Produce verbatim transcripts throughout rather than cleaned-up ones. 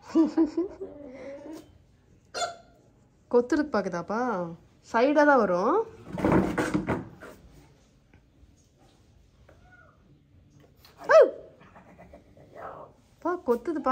கொத்துருக்கு பாக்குதாப்பா சைடா தான் வரும் பா கொத்துதுப்பா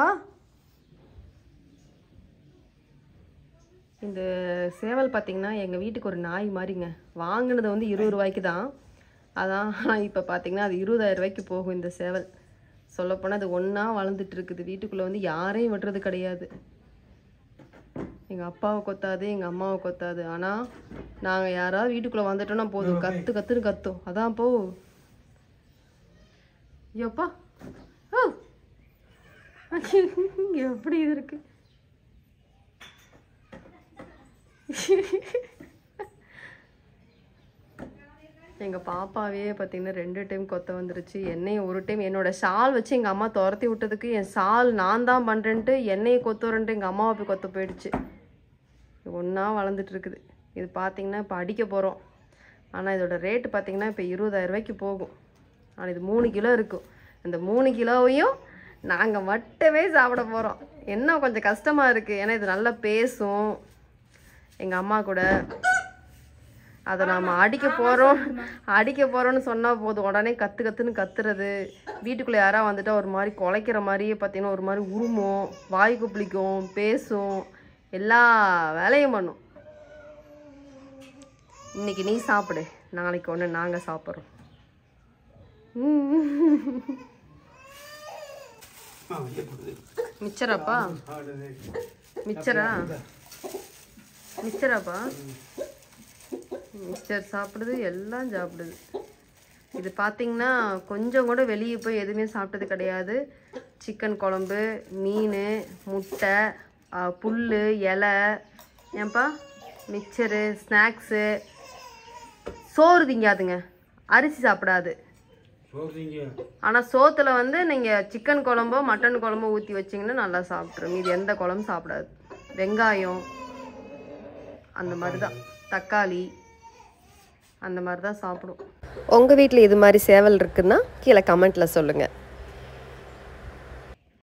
இந்த சேவல் பார்த்தீங்கன்னா எங்கள் வீட்டுக்கு ஒரு நாய் மாதிரிங்க வாங்கினது வந்து இருபது ரூபாய்க்கு தான் அதான் இப்போ பார்த்தீங்கன்னா அது இருபதாயிரம் ரூபாய்க்கு போகும் இந்த சேவல் சொல்லப்போனால் அது ஒன்றா வளர்ந்துட்டு இருக்குது வீட்டுக்குள்ளே வந்து யாரையும் விடுறது கிடையாது எங்கள் அப்பாவை கொத்தாது எங்கள் அம்மாவை கொத்தாது ஆனால் நாங்கள் யாராவது வீட்டுக்குள்ளே வந்துட்டோன்னா போதும் கற்று கற்றுன்னு கத்தும் அதான் போ ஐயோப்பா ஓ எப்படி இது இருக்கு எங்கள் பாப்பாவே பார்த்தீங்கன்னா ரெண்டு டைம் கொத்த வந்துருச்சு என்னையும் ஒரு டைம் என்னோட ஷால் வச்சு எங்கள் அம்மா துரத்தி விட்டதுக்கு என் ஷால் நான் தான் பண்ணுறேன்ட்டு என்னையை கொத்துறேன்ட்டு எங்கள் அம்மாவை போய் கொத்த போயிடுச்சு ஒன்றா வளர்ந்துட்டு இருக்குது இது பார்த்தீங்கன்னா இப்போ அடிக்க போகிறோம் ஆனால் இதோட ரேட்டு பார்த்தீங்கன்னா இப்போ இருபதாயிரம் ரூபாய்க்கு போகும் ஆனால் இது மூணு கிலோ இருக்கும் அந்த மூணு கிலோவையும் நாங்கள் மட்டுமே சாப்பிட போகிறோம் என்ன கொஞ்சம் கஷ்டமாக இருக்குது ஏன்னா இது நல்லா பேசும் எங்கள் அம்மா கூட அதை நாம் அடிக்க போகிறோம் அடிக்க போகிறோன்னு சொன்னால் போதும் உடனே கற்று கற்றுன்னு கத்துறது வீட்டுக்குள்ளே யாராவது வந்துட்டால் ஒரு மாதிரி குலைக்கிற மாதிரியே பார்த்தீங்கன்னா ஒரு மாதிரி உருமும் வாய் குப்பிளிக்கும் பேசும் எல்லா வேலையும் பண்ணும் இன்னைக்கு நீ சாப்பிடு நாளைக்கு ஒன்று நாங்கள் சாப்பிட்றோம் மிச்சராப்பா மிச்சரா மிச்சராப்பா மிக்சர் சாப்பிடுது எல்லாம் சாப்பிடுது இது பார்த்தீங்கன்னா கொஞ்சம் கூட வெளியே போய் எதுவுமே சாப்பிட்டது கிடையாது சிக்கன் குழம்பு மீன் முட்டை புல் இலை ஏன்பா மிக்சரு ஸ்நாக்ஸு சோறு திங்காதுங்க அரிசி சாப்பிடாது ஆனால் சோத்தில் வந்து நீங்கள் சிக்கன் குழம்போ மட்டன் குழம்போ ஊற்றி வச்சிங்கன்னா நல்லா சாப்பிட்ரும் இது எந்த குழம்பும் சாப்பிடாது வெங்காயம் அந்த மாதிரி தான் தக்காளி அந்த மாதிரி தான் சாப்பிடும். உங்கள் வீட்டில் இது மாதிரி சேவல் இருக்குன்னா கீழே கமெண்ட்டில் சொல்லுங்கள்.